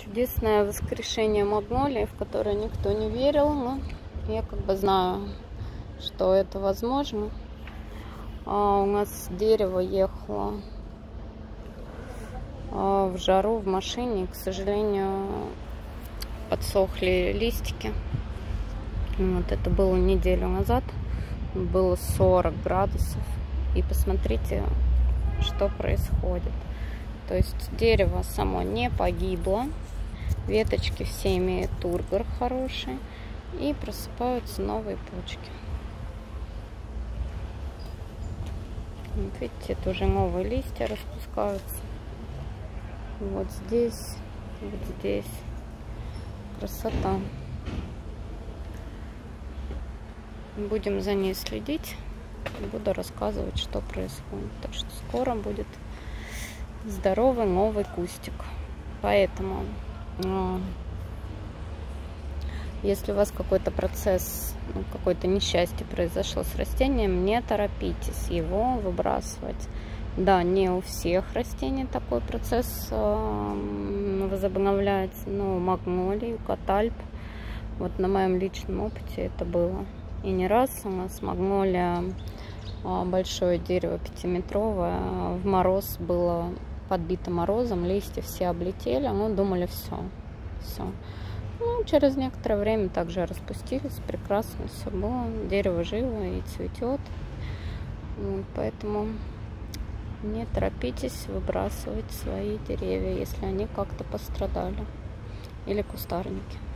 Чудесное воскрешение магнолии, в которое никто не верил, но я как бы знаю, что это возможно. У нас дерево ехало в жару в машине, к сожалению, подсохли листики. Вот это было неделю назад, было 40 градусов, и посмотрите, что происходит. То есть дерево само не погибло, веточки все имеют тургор хороший, и просыпаются новые почки. Вот видите, это уже новые листья распускаются. Вот здесь, вот здесь. Красота. Будем за ней следить. Буду рассказывать, что происходит. Так что скоро будет здоровый новый кустик. Поэтому, если у вас какой-то процесс, какое-то несчастье произошло с растением, не торопитесь его выбрасывать. Да, не у всех растений такой процесс возобновляется, но у магнолий, у катальп, вот на моем личном опыте это было. И не раз у нас магнолия, большое дерево 5-метровое, в мороз было подбито морозом, листья все облетели, мы думали, все. Ну, через некоторое время также распустились, прекрасно все было, дерево живо и цветет. Вот, поэтому не торопитесь выбрасывать свои деревья, если они как-то пострадали, или кустарники.